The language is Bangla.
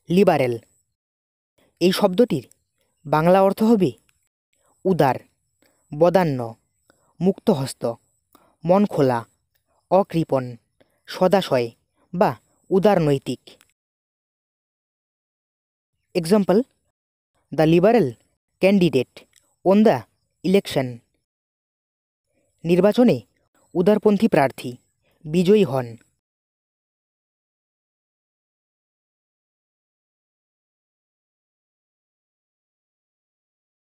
লিবারেল এই শব্দটির বাংলা অর্থ হবে উদার, বদান্য, মুক্তহস্ত, মন খোলা, অকৃপণ, সদাশয় বা উদারনৈতিক। Example: the liberal candidate on the election. নির্বাচনে উদারপন্থী প্রার্থী বিজয়ী হন।